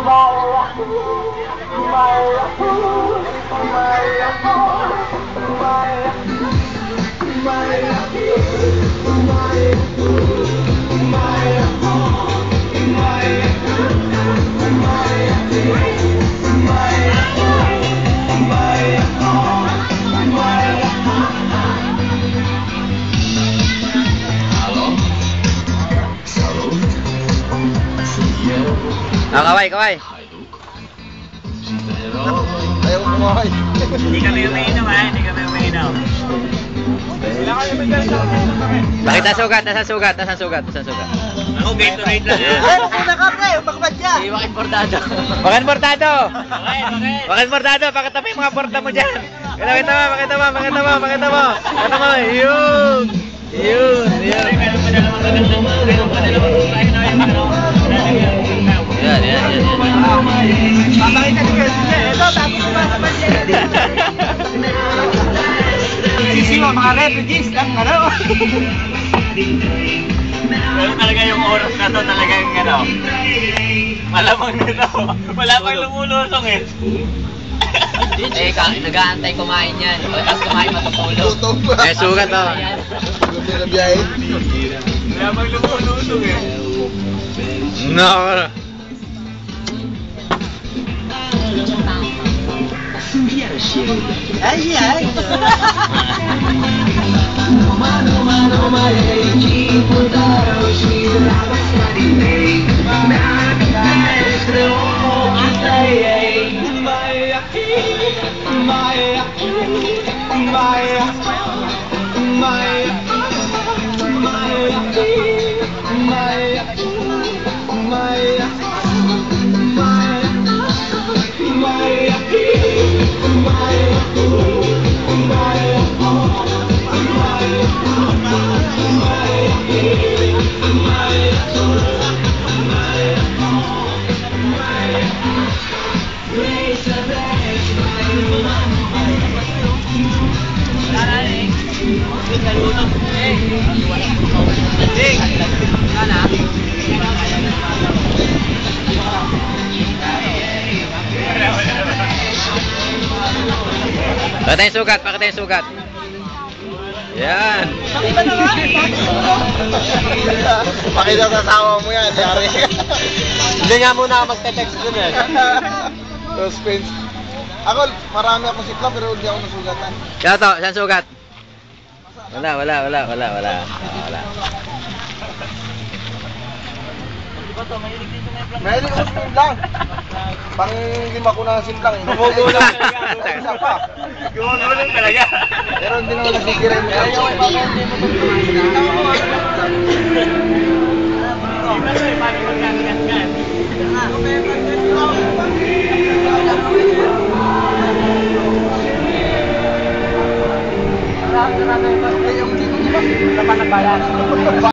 Kaway, kaway. Ayaw ko kumaway. Hindi kami umiinom ha, hindi kami umiinom. Bakit nasugat? Nasa sugat? Nasa sugat? Nasa sugat? Ako Gatorade lang ha. Ay, muna ka pre, bakbad yan. Hindi wakit portado. Bakit mortado? Bakit? Bakit mortado? Pakita mo yung mga porta mo dyan. Pakita mo, pakita mo, pakita mo, pakita mo. Pakita mo, yun. Yun, yun. Meron pa dalawang magandang, meron pa dalawang tayo na yung Yan, yan, yan. Papakita ni Girls niya. Ito, tapos sumasaman siya. Sisi mo, mga refugees lang, ano? Pero talaga yung oras na to, talaga yung ano. Malamang nito. Wala pang lumulusong eh. Nag-aantay kumain yan. Pagkas kumain matutulog. Tutong ba? May sugat ba? Gundi na biyahe. Wala pang lumulusong eh. No. Ay, ay. Pakita yung sugat, pakita yung sugat. Yan. Pakita sa asawa mo yan, yari. Hindi nga muna ako magte-text dun eh. Suspense. Ako, marami akong sikla pero hindi ako nasugatan. Kaya to, saan sugat? Wala, wala, wala, wala, wala. Wala. Mahilig ko spin lang. Pang lima ko na simplang. Gumugulang. Isa pa. Gumugulang talaga. Pero hindi naman nasisira yung Dapat nagbayan.